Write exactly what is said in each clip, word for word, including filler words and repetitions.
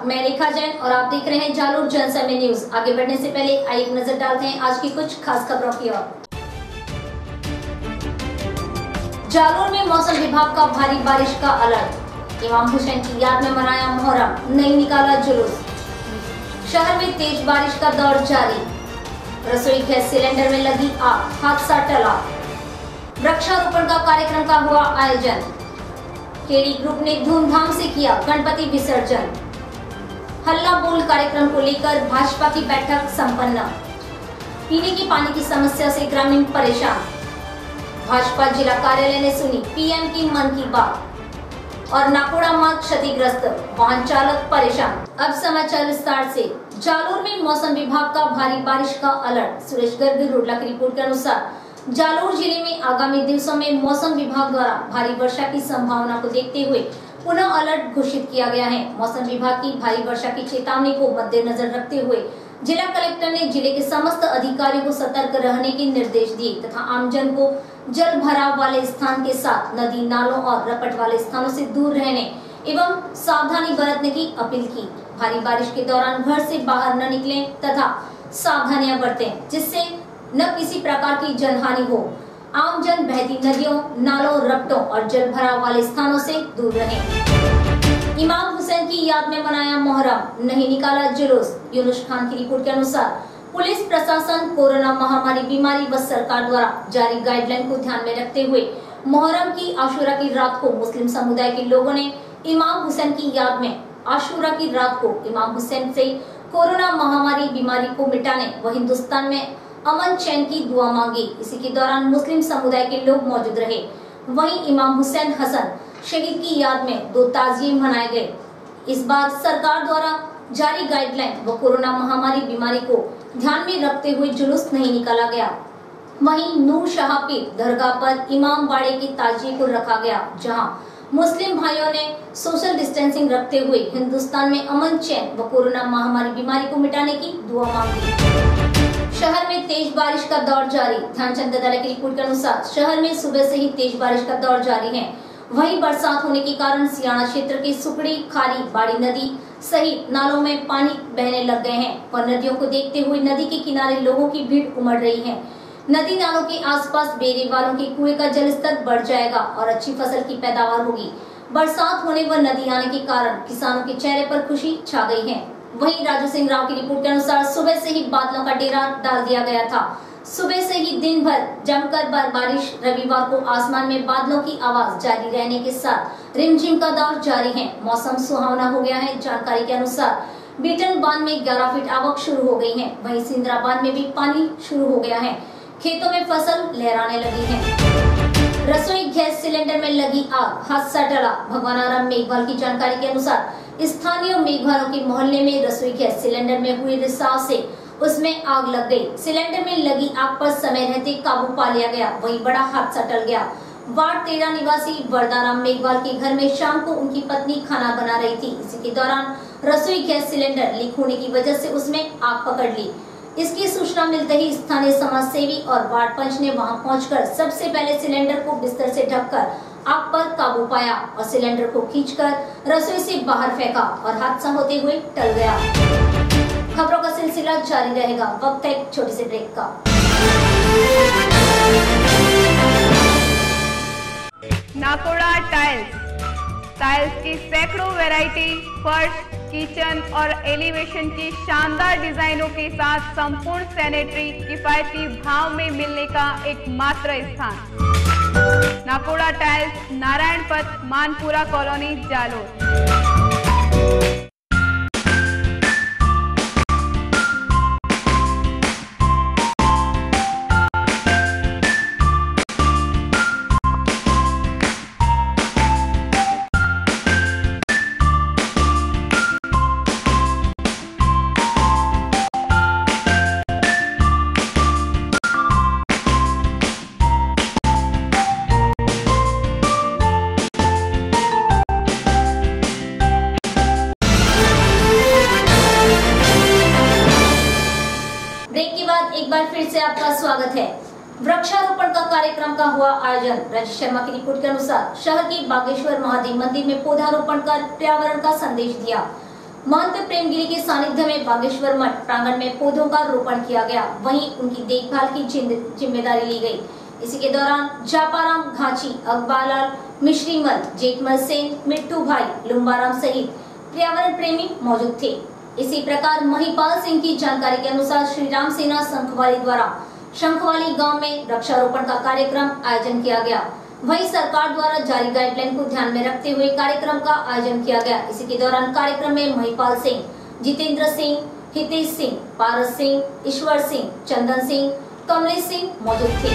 नमस्कार, मैं रेखा जैन और आप देख रहे हैं जालोर जनसमय न्यूज। आगे बढ़ने से पहले आइए एक नजर डालते हैं आज की कुछ खास खबरों की ओर। जालोर में मौसम विभाग का भारी बारिश का अलर्ट। इमाम हुसैन की याद में मनाया मोहर्रम, नहीं निकाला जुलूस। शहर में तेज बारिश का दौर जारी। रसोई गैस सिलेंडर में लगी आग, हादसा टला। वृक्षारोपण का कार्यक्रम का हुआ आयोजन। केडी ग्रुप ने धूमधाम से किया गणपति विसर्जन। हल्ला बोल कार्यक्रम को लेकर भाजपा की बैठक संपन्न। पीने की पानी की समस्या से ग्रामीण परेशान। भाजपा जिला कार्यालय ने सुनी पीएम की मन की बात। और नाकोड़ा मार्ग क्षतिग्रस्त, वाहन चालक परेशान। अब समाचार विस्तार से। जालोर में मौसम विभाग का भारी बारिश का अलर्ट। सुरेश गर्ग रोडला की रिपोर्ट के अनुसार जालोर जिले में आगामी दिवसों में मौसम विभाग द्वारा भारी वर्षा की संभावना को देखते हुए पुनः अलर्ट घोषित किया गया है। मौसम विभाग की भारी वर्षा की चेतावनी को मद्देनजर रखते हुए जिला कलेक्टर ने जिले के समस्त अधिकारियों को सतर्क रहने के निर्देश दिए तथा आमजन को जल भराव वाले स्थान के साथ नदी नालों और रपट वाले स्थानों से दूर रहने एवं सावधानी बरतने की अपील की। भारी बारिश के दौरान घर से बाहर न निकलें तथा सावधानियां बरतें, जिससे न किसी प्रकार की जनहानि हो। आमजन बहती नदियों, नालों, रपटों और जल भराव वाले स्थानों से दूर रहें। इमाम हुसैन की याद में मनाया मोहर्रम, नहीं निकाला जुलूस। यूनुस खान की रिपोर्ट के अनुसार पुलिस प्रशासन कोरोना महामारी बीमारी व सरकार द्वारा जारी गाइडलाइन को ध्यान में रखते हुए मोहर्रम की आशूरा की रात को मुस्लिम समुदाय के लोगों ने इमाम हुसैन की याद में आशूरा की रात को इमाम हुसैन से कोरोना महामारी बीमारी को मिटाने व हिंदुस्तान में अमन चैन की दुआ मांगी। इसी के दौरान मुस्लिम समुदाय के लोग मौजूद रहे। वहीं इमाम हुसैन हसन शहीद की याद में दो ताजिए मनाए गए। इस बार सरकार द्वारा जारी गाइडलाइन व कोरोना महामारी बीमारी को ध्यान में रखते हुए जुलूस नहीं निकाला गया। वहीं नूर शाह पीर दरगाह पर इमाम बाड़े के ताजिए को रखा गया, जहां मुस्लिम भाइयों ने सोशल डिस्टेंसिंग रखते हुए हिंदुस्तान में अमन चैन व कोरोना महामारी बीमारी को मिटाने की दुआ मांगी। शहर में तेज बारिश का दौर जारी। ध्यानचंद ददाले की रिपोर्ट के अनुसार शहर में सुबह से ही तेज बारिश का दौर जारी है। वहीं बरसात होने के कारण सियाना क्षेत्र की सुकड़ी, खारी, बाड़ी नदी सहित नालों में पानी बहने लग गए हैं और नदियों को देखते हुए नदी के किनारे लोगों की भीड़ उमड़ रही है। नदी नालों के आसपास बेरे वालों के कुएं का जलस्तर बढ़ जाएगा और अच्छी फसल की पैदावार होगी। बरसात होने व नदी आने के कारण किसानों के चेहरे पर खुशी छा गई है। वहीं राजू सिंह राव की रिपोर्ट के अनुसार सुबह से ही बादलों का डेरा डाल दिया गया था। सुबह से ही दिन भर जमकर बारिश। रविवार को आसमान में बादलों की आवाज जारी रहने के साथ रिमझिम का दौर जारी है। मौसम सुहावना हो गया है। जानकारी के अनुसार बीटन बांध में ग्यारह फीट आवक शुरू हो गई है। वहीं सिंदरा बांध में भी पानी शुरू हो गया है। खेतों में फसल लहराने लगी है। रसोई गैस सिलेंडर में लगी आग, हादसा टला। भगवान आराम मेघवाल की जानकारी के अनुसार स्थानीय मेघवालों के मोहल्ले में रसोई गैस सिलेंडर में हुए रिसाव से उसमें आग लग गई। सिलेंडर में लगी आग पर समय रहते काबू पा लिया गया। वहीं बड़ा हादसा टल गया। वार्ड तेरह निवासी वरदाराम मेघवाल के घर में शाम को उनकी पत्नी खाना बना रही थी। इसी के दौरान रसोई गैस सिलेंडर लीक होने की वजह से उसमें आग पकड़ ली। इसकी सूचना मिलते ही स्थानीय समाज सेवी और वार्ड पंच ने वहां पहुंचकर सबसे पहले सिलेंडर को बिस्तर से ढककर आग पर काबू पाया और सिलेंडर को खींचकर रसोई से बाहर फेंका और हादसा होते हुए टल गया। खबरों का सिलसिला जारी रहेगा। वक्त है एक छोटे से ब्रेक का। नाकोड़ा टाइल्स टाइल्स की सैकड़ों वैरायटी, फर्श, किचन और एलिवेशन की शानदार डिजाइनों के साथ संपूर्ण सैनिटरी किफायती भाव में मिलने का एकमात्र स्थान नाकोड़ा टाइल्स, नारायण पथ, मानपुरा कॉलोनी, जालोर। एक बार फिर से आपका स्वागत है। वृक्षारोपण का कार्यक्रम का हुआ आयोजन। राजेश शर्मा की रिपोर्ट के अनुसार शहर के बागेश्वर महादेव मंदिर में पौधारोपण कर पर्यावरण का संदेश दिया। महंत प्रेमगिरी के सानिध्य में बागेश्वर मठ प्रांगण में पौधों का रोपण किया गया, वहीं उनकी देखभाल की जिम्मेदारी ली गई। इसी के दौरान जापाराम घाची, अकबालाल मिश्रीमल, जेठमल सेन, मिट्टू भाई, लुम्बाराम सहित पर्यावरण प्रेमी मौजूद थे। इसी प्रकार महिपाल सिंह की जानकारी के अनुसार श्री राम सेना शंखवाली द्वारा शंखवाली गांव में वृक्षारोपण का कार्यक्रम आयोजन किया गया। वहीं सरकार द्वारा जारी गाइडलाइन को ध्यान में रखते हुए कार्यक्रम का आयोजन किया गया। इसी के दौरान कार्यक्रम में महिपाल सिंह, जितेंद्र सिंह, हितेश सिंह, पारस सिंह, ईश्वर सिंह, चंदन सिंह, कमलेश सिंह मौजूद थे।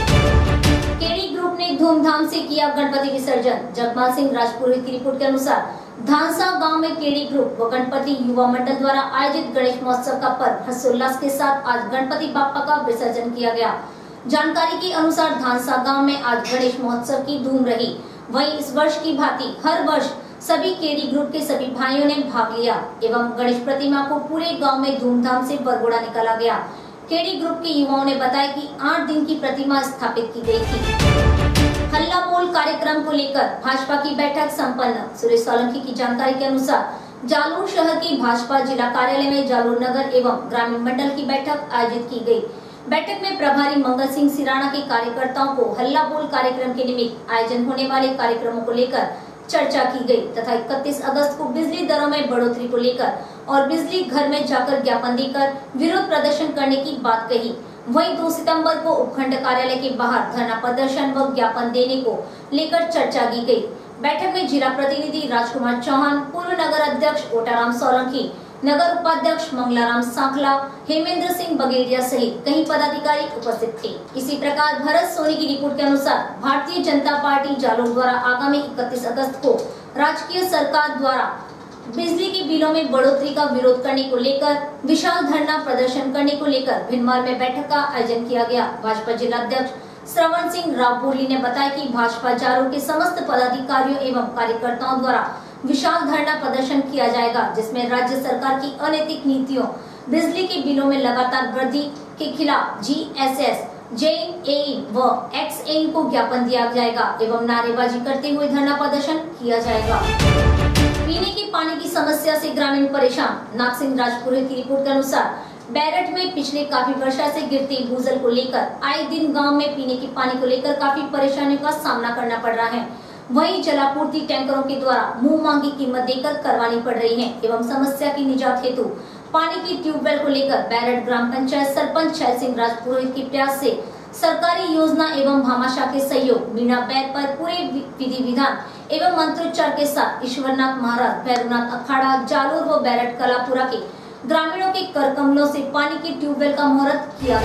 केडी ग्रुप ने धूमधाम से किया गणपति विसर्जन। जगमाल सिंह राजपुरोहित की रिपोर्ट के अनुसार धानसा गांव में केडी ग्रुप व गणपति युवा मंडल द्वारा आयोजित गणेश महोत्सव का पर्व हर्षोल्लास के साथ आज गणपति बाप्पा का विसर्जन किया गया। जानकारी के अनुसार धानसा गांव में आज गणेश महोत्सव की धूम रही। वहीं इस वर्ष की भांति हर वर्ष सभी केडी ग्रुप के सभी भाइयों ने भाग लिया एवं गणेश प्रतिमा को पूरे गांव में धूमधाम से बरगोड़ा निकाला गया। केडी ग्रुप के युवाओं ने बताया कि आठ दिन की प्रतिमा स्थापित की गई थी। हल्ला बोल कार्यक्रम को लेकर भाजपा की बैठक संपन्न। सुरेश सोलंकी की जानकारी के अनुसार जालोर शहर की भाजपा जिला कार्यालय में जालोर नगर एवं ग्रामीण मंडल की बैठक आयोजित की गई। बैठक में प्रभारी मंगल सिंह सिराना के कार्यकर्ताओं को हल्ला बोल कार्यक्रम के निमित्त आयोजन होने वाले कार्यक्रमों को लेकर चर्चा की गई तथा इकतीस अगस्त को बिजली दरों में बढ़ोतरी को लेकर और बिजली घर में जाकर ज्ञापन देकर विरोध प्रदर्शन करने की बात कही। वहीं दो सितंबर को उपखंड कार्यालय के बाहर धरना प्रदर्शन व ज्ञापन देने को लेकर चर्चा की गई। बैठक में जिला प्रतिनिधि राजकुमार चौहान, पूर्व नगर अध्यक्ष ओटाराम सोलंकी, नगर उपाध्यक्ष मंगलाराम सांखला, हेमेंद्र सिंह बगेड़िया सहित कई पदाधिकारी उपस्थित थे। इसी प्रकार भरत सोनी की रिपोर्ट के अनुसार भारतीय जनता पार्टी जालोर द्वारा आगामी इकतीस अगस्त को राजकीय सरकार द्वारा बिजली के बिलों में बढ़ोतरी का विरोध करने को लेकर विशाल धरना प्रदर्शन करने को लेकर भिनमाल में बैठक का आयोजन किया गया। भाजपा जिला अध्यक्ष श्रवण सिंह रावपुरी ने बताया कि भाजपा जालोर के समस्त पदाधिकारियों एवं कार्यकर्ताओं द्वारा विशाल धरना प्रदर्शन किया जाएगा, जिसमें राज्य सरकार की अनैतिक नीतियों, बिजली के बिलों में लगातार वृद्धि के खिलाफ जी एस एस, जे ए व एक्स ए को ज्ञापन दिया जाएगा एवं नारेबाजी करते हुए धरना प्रदर्शन किया जाएगा। पीने के पानी की समस्या से ग्रामीण परेशान। नाग सिंह राजपुरोहित की रिपोर्ट के अनुसार बैरठ में पिछले काफी वर्षा से गिरते भूजल को लेकर आए दिन गांव में पीने के पानी को लेकर काफी परेशानियों का सामना करना पड़ रहा है। वहीं जलापूर्ति टैंकरों के द्वारा मुंह मांगी कीमत देकर करवानी पड़ रही है एवं समस्या की निजात हेतु पानी की ट्यूबवेल को लेकर बैरठ ग्राम पंचायत सरपंच शैल सिंह राजपुरोहित के प्रयास से सरकारी योजना एवं भामाशाह के सहयोग मीणा बैर पर पूरे विधि विधान एवं मंत्रोच्चार के साथ ईश्वरनाथ महाराज, भैरवनाथ अखाड़ा, जालोर व बैरठ कलापुरा के ग्रामीणों के कर कमलों से पानी की ट्यूबवेल का मुहूर्त किया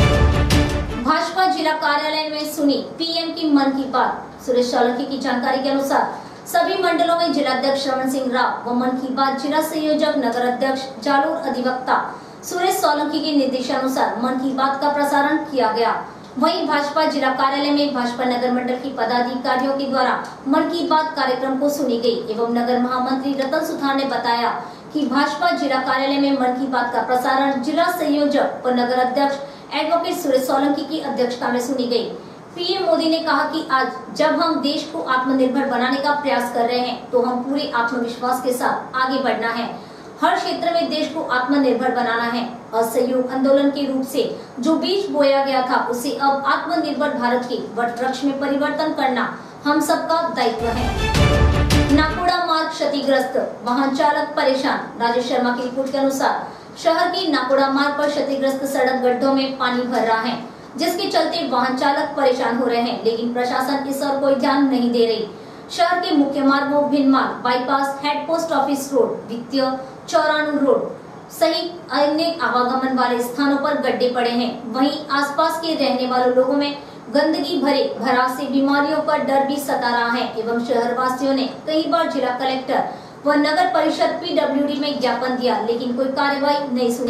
गया। भाजपा जिला कार्यालय में सुनी पीएम की मन की बात। सुरेश सोलंकी की जानकारी के अनुसार सभी मंडलों में जिलाध्यक्ष श्रवण सिंह राव व मन की बात जिला संयोजक नगर अध्यक्ष जालोर अधिवक्ता सुरेश सोलंकी के निर्देशानुसार मन की बात का प्रसारण किया गया। वहीं भाजपा जिला कार्यालय में भाजपा नगर मंडल की पदाधिकारियों के द्वारा मन की बात कार्यक्रम को सुनी गई एवं नगर महामंत्री रतन सुथार ने बताया कि भाजपा जिला कार्यालय में मन की बात का प्रसारण जिला संयोजक व नगर अध्यक्ष एडवोकेट सुरेश सोलंकी की अध्यक्षता में सुनी गई। पीएम मोदी ने कहा कि आज जब हम देश को आत्मनिर्भर बनाने का प्रयास कर रहे हैं तो हम पूरे आत्मविश्वास के साथ आगे बढ़ना है। हर क्षेत्र में देश को आत्मनिर्भर बनाना है। असहयोग आंदोलन के रूप से जो बीज बोया गया था उसे अब आत्मनिर्भर भारत के वट वृक्ष में परिवर्तन करना हम सबका दायित्व है। नाकोड़ा मार्ग क्षतिग्रस्त, वाहन चालक परेशान। राजेश शर्मा की रिपोर्ट के अनुसार शहर की नाकोड़ा मार्ग पर क्षतिग्रस्त सड़क गड्ढों में पानी भर रहा है, जिसके चलते वाहन चालक परेशान हो रहे हैं, लेकिन प्रशासन इस ओर कोई ध्यान नहीं दे रही। शहर के मुख्य मार्गों Bhinmal bypass, head post office road, वित्तीय चौरानू रोड सहित अन्य आवागमन वाले स्थानों पर गड्ढे पड़े हैं। वहीं आसपास के रहने वाले लोगों में गंदगी भरे भराव से बीमारियों का डर भी सता रहा है एवं शहर वासियों ने कई बार जिला कलेक्टर व नगर परिषद पी डब्ल्यू डी में ज्ञापन दिया, लेकिन कोई कार्रवाई नहीं सुनी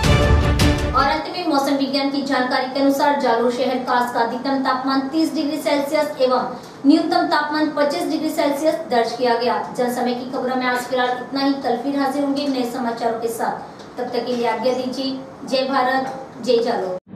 गई। और अंत में मौसम विज्ञान की जानकारी के अनुसार जालोर शहर का आज का अधिकतम तापमान तीस डिग्री सेल्सियस एवं न्यूनतम तापमान पच्चीस डिग्री सेल्सियस दर्ज किया गया। जन समय की खबरों में आज फिलहाल इतना ही। कल फिर हाजिर होंगे नए समाचारों के साथ। तब तक के लिए आज्ञा दीजिए। जय भारत, जय जालोर।